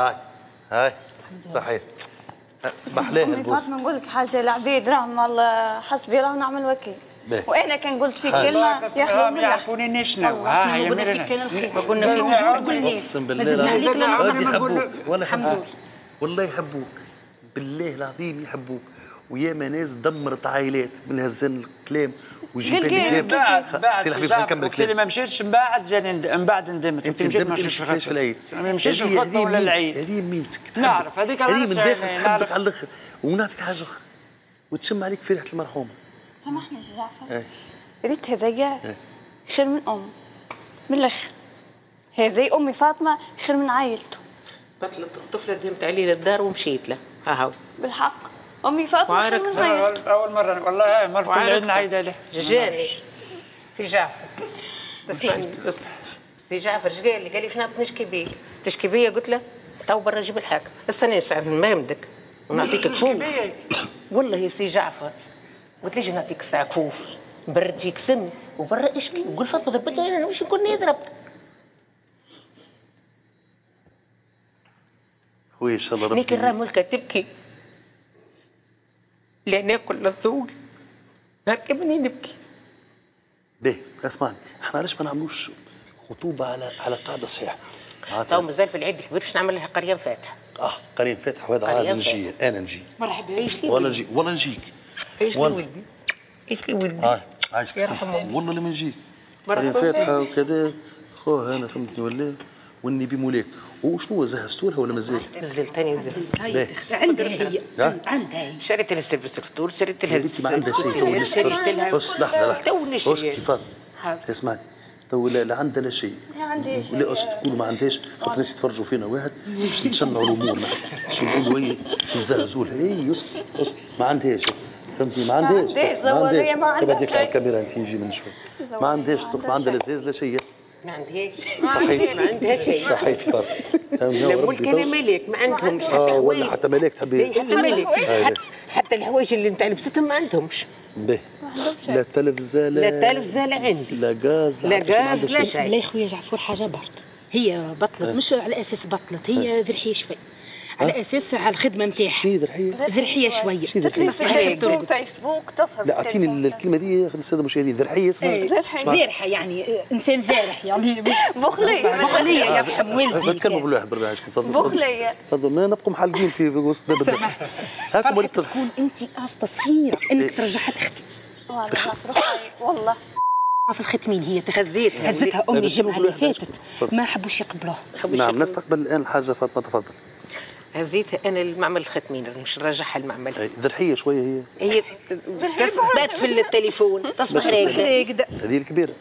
صحيح. اسمح لها البوس. فاطمه نقول لك حاجه، العباد راهم والله حسبي الله ونعم الوكيل. وانا كان قلت في كلمه يا اخي ما يعرفوني شنو. ها هي قلنا فيك كان الخير. ما قلنا فيك وجود قلنا. اقسم ما زدنا عليك لا يحبوك ولا الحمد لله. والله يحبوك بالله العظيم يحبوك. وياما ناس دمرت عائلات من هالزن الكلام وجيب لي بعد سي الحبيب خلينا نكمل الكلام. اللي ما مشيتش من بعد جاني من بعد ندمت. انت ندمت ما مشيتش في العيد. ما مشيتش الخطبه ولا العيد. هذه ميمتك نعرف هذيك هذه من داخل تحبك على الاخر ونعطيك حاجه اخرى وتشم عليك في ريحه المرحومه. سامحني يا جعفر. ريت هذايا خير من من الاخر. هذه امي فاطمه خير من عائلته. بطلت الطفله دمت عليه للدار ومشيت له. ها هو بالحق امي فاطمه خير من عائلته. اول مره والله مرة العيد نعيد عليه. جاني سي جعفر تسمعني بس. سي جعفر اش قال لي؟ قال لي باش نعطيك نشكي بيك. تشكي بيا؟ قلت له تو برا جيب الحاكم. استنى ساعه مرمدك ونعطيك كفوف. والله يا سي جعفر قلت ليش نعطيك ساعه كفوف برد فيك سم وبرا اشكي وقول فاطمه ضربتني انا مش نكون نضرب. خويا ان شاء الله ربي نيك الراه ملكه تبكي لا ناكل لا نذوق هكا مني نبكي. باهي اسمعني احنا علاش ما نعملوش خطوبه على قاعده صحيحه. تو مازال في العيد الكبير باش نعمل لها قريه فاتحه. قرين فاتح وهذا عاد نجي انا نجي. مرحبا. ايش لي ولا نجيك. ايش لي ولدي ايش لي ولدي. عايشك يرحمه والله لما نجي مرحبا قرين فاتحه وكذا خوه انا فهمتني ولا والنبي مولاك. وشنو زهزتوا لها ولا مازال؟ مازال ثاني عندها هي عندها هي. شريت لها سيرفيس الفطور شريت لها ما عندها شيء. شريت لها بص لحظه اسكتي فاطمه اسمعني تو لا عندها لا شيء. ما عندهاش. ولا اسكت تقولوا ما عندهاش خاطر الناس يتفرجوا فينا واحد باش نتشنعوا الامور باش نقولوا هي نزهزوا لها. اي اسكت ما عندهاش فهمتي ما عندهاش. ما عندهاش شيء. الكاميرا انت يجي من شوي ما عندهاش ما عندها لا زاز لا شيء. ما عندهاش صحيت ما عندها شيء. صحيت فاطمه لا ملك انا ملك ما عندهمش حتى ولا حتى ملاك تحبي حتى ملك حتى الحوايج اللي انت لبستهم ما عندهمش. باهي لا تلفزه لا تلفزه عندي لا غاز لا غاز لا شيء. لا يا خويا جعفر حاجه برك هي بطلت مش على اساس بطلت هي ذرحيه شوي على اساس على الخدمه نتاعها. شي ذرحيه شويه. تلفزيون فيسبوك تصل. لا اعطيني الكلمه دي الساده المشاهدين. ذرحيه اسمها ذرحه يعني انسان ذارح يعني بخليه يرحم والدي. تكلموا بالواحد بالله تفضل. بخليه تفضل ما نبقوا محلقين في وسط باب الدار. هاكم تكون انت قاصده صغيره انك ترجعها تختي. والله في الختمين هي هزيتها هزتها امي الجمعه اللي فاتت ما حبوش يقبلوها. نعم نستقبل الان الحاجه فاطمه تفضل. هزيتها انا المعمل الختمين مش نرجعها المعمل. ذرحيه شويه هي تثبت في التليفون تصبح راقده. هذه الكبيره.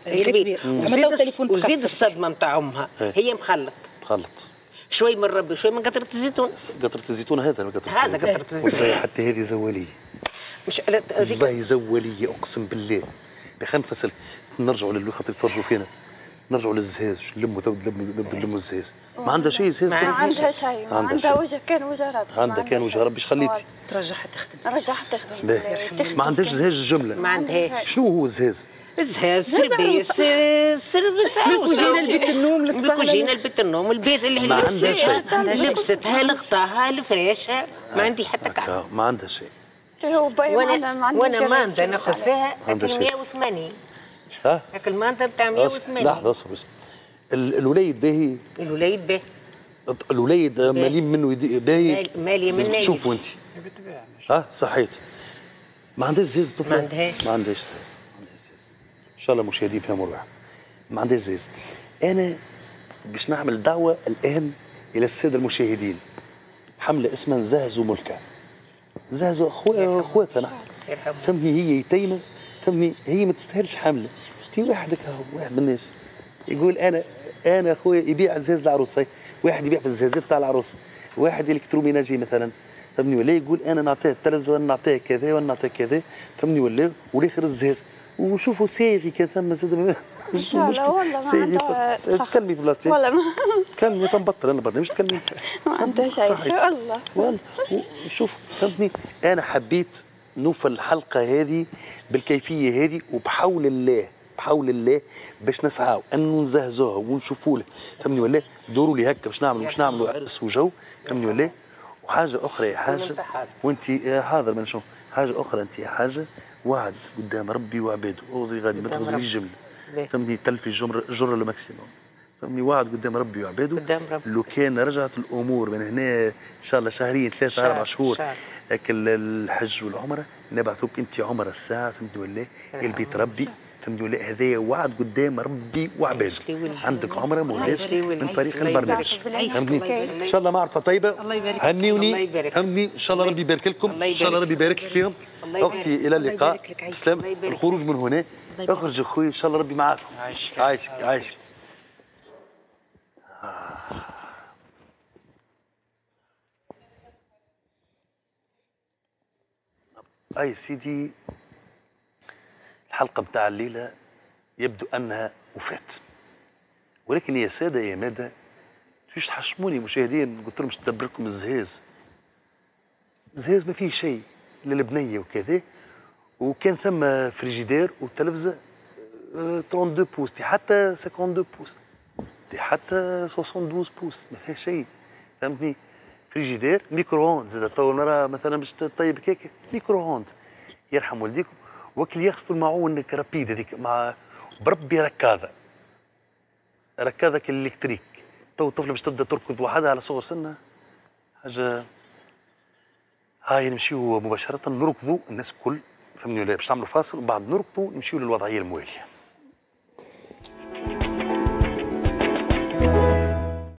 وزيد الصدمه نتاع امها هي مخلط شوي من ربي شوي من قطره الزيتون. قطره الزيتون هذا قطره الزيتون. حتى هذه زواليه مش والله زواليه اقسم بالله. خلينا نفصل نرجعوا للي خاطر يتفرجوا فينا نرجعوا للزهاز نلموا نبدوا نلموا الزهاز. ما عندها شيء زهاز. ما عندها شيء. ما عندها وجه كان وجه ربي. عندها كان وجه ربي. ايش خليتي؟ ترجعها تخدم. ما عندهاش زهاز الجمله. ما عندهاش. شنو هو الزهاز؟ الزهاز سربيس من الكوجينه لبيت النوم للصاله. الكوجينه لبيت النوم البيت اللي هي لبستها لغطاها لفراشها. ما عندي حتى كعب. ما عندها شيء. هو باي وانا ماندا ناخذ فيها عندها هاك شيء. 180. ها هاك الماندا بتاع لحظة 180. اصبر. الوليد باهي، الوليد به الوليد مالين منه باهي، مالية لازم منه تشوفوا انت. ها صحيت. ما عندهاش زيز طفله؟ ما عندهاش. ما عندهاش زيز، ما عندهاش زيز. ان شاء الله مشاهدين فهموا الواحد. ما عندهاش زيز. انا باش نعمل دعوه الان الى الساده المشاهدين. حمله اسمها نزهزوا ملكه. نزهزوا اخواتها نحن. فهمني هي يتيمه، فهمني هي ما تستاهلش حمله. انت واحد هكا واحد من الناس يقول انا اخويا يبيع زهاز العروسه، واحد يبيع في الزهازات تاع العروس، واحد الكتروميناجي مثلا، فهمني، ولا يقول انا نعطيه التلفزيون نعطيه كذا ونعطيه كذا، فهمني، ولا والاخر الزهاز. وشوفوا ساغي كان ثم زاد ان شاء الله والله ما عندها صح. تكلمي في بلاصتي والله ما كلمي تنبطل انا برضه مش تكلمي ما عندها شيء ان شاء الله. والله شوف فهمتني، انا حبيت نوفل الحلقه هذه بالكيفيه هذه، وبحول الله بحول الله باش نسعاو انه نزهزوها ونشوفوا له، فهمني ولا دوروا لي هكا باش نعملوا عرس وجو، فهمني ولا. وحاجه اخرى يا حاجه وانت حاضر من شنو حاجه اخرى، انت يا حاجه وعد قدام ربي وعباده، اوزي غادي ما تغزليش جمله، فهمني، تلفي الجره لو ماكسيموم، فهمني، وعد قدام ربي وعباده. قدام ربي. لو كان رجعت الامور من هنا ان شاء الله شهرين 3 4 شهور هيك الحج والعمره، نبعثوك انت عمره الساعه، فهمتني ولا، البيت ربي، فهمتني ولا، هذايا وعد قدام ربي وعباده. عندك عمره مهداش من فريق البرنامج، فهمتني. ان شاء الله معرفه طيبه، هنيوني، فهمتني، ان شاء الله ربي يبارك لكم، ان شاء الله ربي يبارك فيهم. اختي الى اللقاء، تسلم. الخروج من هنا، اخرج اخوي، ان شاء الله ربي معاكم. عايشك. أي سيدي، الحلقة متاع الليلة يبدو أنها وفاة، ولكن يا سادة يا مادة تجيش تحشموني مشاهدين، قلت لهم باش ندبر لكم الزهاز ما فيه شيء إلا البنية وكذا، وكان ثم فريجيدير وتلفزة 32 بوس، دي حتى 52 بوس، دي حتى 72 بوس، ما فيها شيء، فهمتني. فريجيدير، ميكرووند، زاد تو نرى مثلا باش تطيب كيكه ميكرووند، يرحم والديكم، وكل يغسلوا المعون رابيد هذيك مع بربي ركاذه كالالكتريك، تو الطفله باش تبدا تركض وحدها على صغر سنها حاجه. هاي نمشيو مباشره نركضوا الناس الكل، فهمني ولا، باش نعملوا فاصل ومن بعد نركضوا نمشيو للوضعيه المواليه.